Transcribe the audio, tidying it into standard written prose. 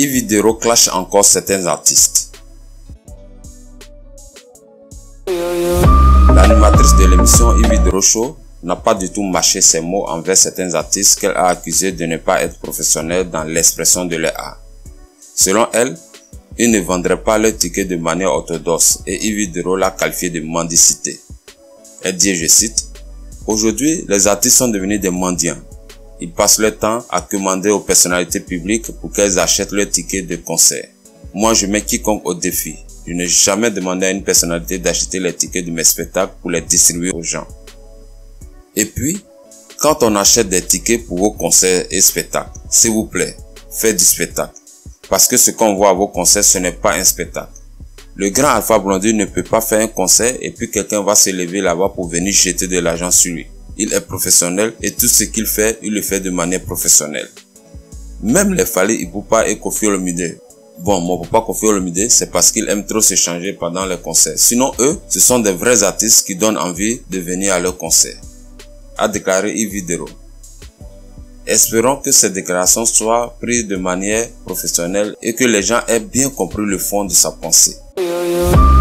Yvidero clash encore certains artistes. L'animatrice de l'émission Yvidero Show n'a pas du tout mâché ses mots envers certains artistes qu'elle a accusés de ne pas être professionnels dans l'expression de leur art. Selon elle, ils ne vendraient pas leurs tickets de manière orthodoxe et Yvidero l'a qualifié de mendicité. Elle dit, je cite, « Aujourd'hui, les artistes sont devenus des mendiants. Ils passent leur temps à commander aux personnalités publiques pour qu'elles achètent leurs tickets de concert. Moi, je mets quiconque au défi. Je n'ai jamais demandé à une personnalité d'acheter les tickets de mes spectacles pour les distribuer aux gens. Et puis, quand on achète des tickets pour vos concerts et spectacles, s'il vous plaît, faites du spectacle. Parce que ce qu'on voit à vos concerts, ce n'est pas un spectacle. Le grand Alpha Blondy ne peut pas faire un concert et puis quelqu'un va se lever là-bas pour venir jeter de l'argent sur lui. Il est professionnel et tout ce qu'il fait, il le fait de manière professionnelle. Même les Fally Ipupa et Koffi Olomide. Bon, mon papa Koffi Olomide, c'est parce qu'il aime trop se changer pendant les concerts. Sinon, eux, ce sont des vrais artistes qui donnent envie de venir à leur concert, a déclaré Yvidero. Espérons que ces déclarations soient prises de manière professionnelle et que les gens aient bien compris le fond de sa pensée.